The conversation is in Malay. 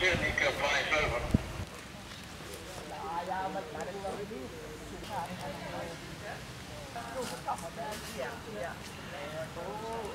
ik heb 5 over. Ja, maar dat is wel weer niet. Ja.